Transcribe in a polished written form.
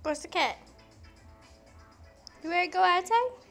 Where's the cat? You ready to go outside?